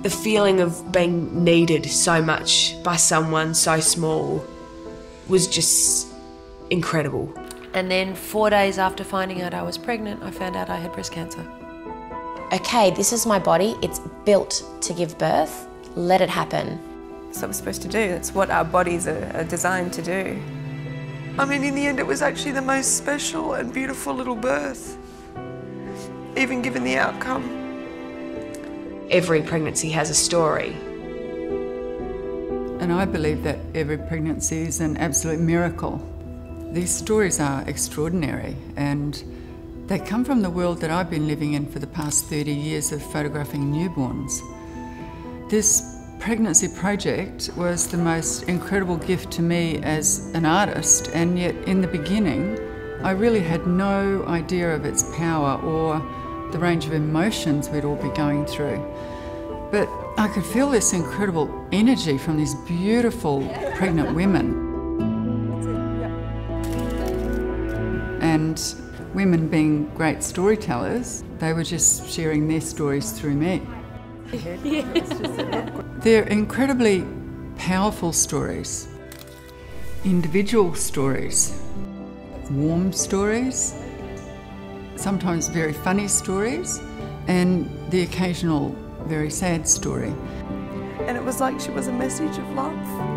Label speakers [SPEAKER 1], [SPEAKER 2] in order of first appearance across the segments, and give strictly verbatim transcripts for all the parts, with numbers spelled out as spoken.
[SPEAKER 1] The feeling of being needed so much by someone so small was just incredible.
[SPEAKER 2] And then four days after finding out I was pregnant, I found out I had breast cancer.
[SPEAKER 3] Okay, this is my body, it's built to give birth, let it happen.
[SPEAKER 4] That's what we're supposed to do, that's what our bodies are, are designed to do. I mean, in the end, it was actually the most special and beautiful little birth, even given the outcome.
[SPEAKER 1] Every pregnancy has a story.
[SPEAKER 5] And I believe that every pregnancy is an absolute miracle. These stories are extraordinary, and they come from the world that I've been living in for the past thirty years of photographing newborns. This pregnancy project was the most incredible gift to me as an artist, and yet in the beginning I really had no idea of its power or the range of emotions we'd all be going through. But I could feel this incredible energy from these beautiful pregnant women. And women being great storytellers, they were just sharing their stories through me. They're incredibly powerful stories, individual stories, warm stories, sometimes very funny stories, and the occasional very sad story.
[SPEAKER 4] And it was like she was a message of love.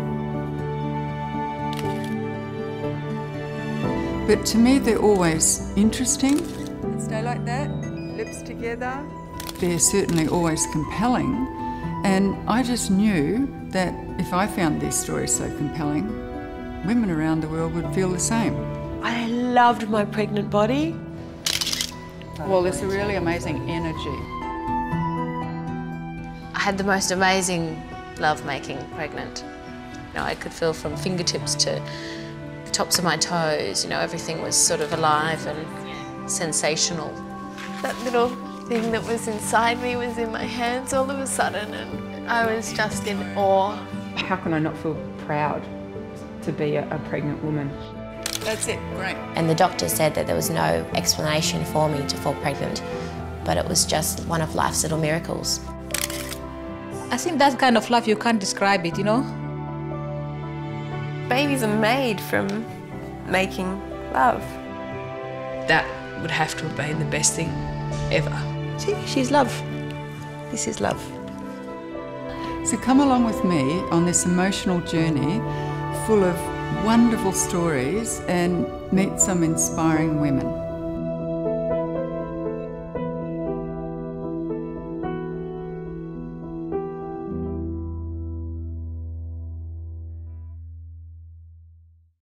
[SPEAKER 5] But to me, they're always interesting.
[SPEAKER 4] Stay like that, lips together.
[SPEAKER 5] They're certainly always compelling, and I just knew that if I found these stories so compelling, women around the world would feel the same.
[SPEAKER 2] I loved my pregnant body.
[SPEAKER 5] Well, there's a really amazing energy.
[SPEAKER 3] I had the most amazing love-making pregnant. You know, I could feel from fingertips to the tops of my toes, you know, everything was sort of alive and sensational.
[SPEAKER 6] That little thing that was inside me was in my hands all of a sudden, and I was just in awe.
[SPEAKER 7] How can I not feel proud to be a, a pregnant woman?
[SPEAKER 5] That's it, great.
[SPEAKER 3] And the doctor said that there was no explanation for me to fall pregnant, but it was just one of life's little miracles.
[SPEAKER 8] I think that kind of love, you can't describe it, you know?
[SPEAKER 4] Babies are made from making love.
[SPEAKER 1] That would have to have been the best thing ever.
[SPEAKER 8] See, she's love. This is love.
[SPEAKER 5] So come along with me on this emotional journey full of wonderful stories and meet some inspiring women.